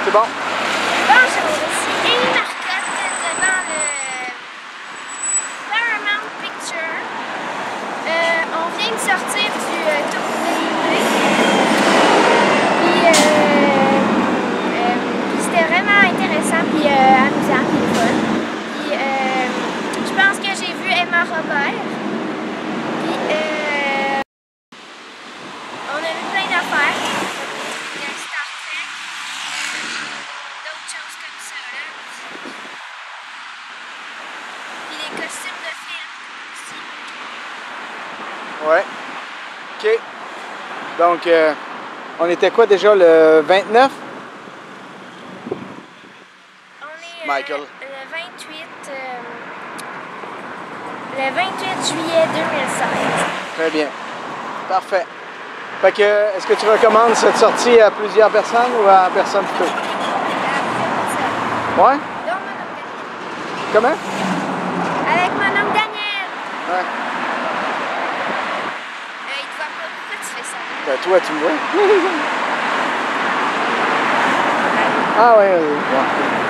C'est bon. Bonjour, ici Amy Marcotte devant le Paramount Picture. On vient de sortir du tour puis c'était vraiment intéressant puis amusant puis le fun. Puis je pense que j'ai vu Emma Robert. Puis on a vu plein d'affaires. Star Trek, d'autres choses comme ça là. Puis des costumes de film aussi. Ouais. OK. Donc, on était quoi déjà, le 29? On est Michael. le 28 juillet 2016. Très bien. Parfait. Fait que, est-ce que tu recommandes cette sortie à plusieurs personnes ou à personne plutôt? Ouais? Donc, mon oncle Daniel. Comment? Avec mon oncle Daniel. Ouais. Il te voit pas. Pourquoi tu fais ça? Ben, toi, tu me vois. Ah ouais.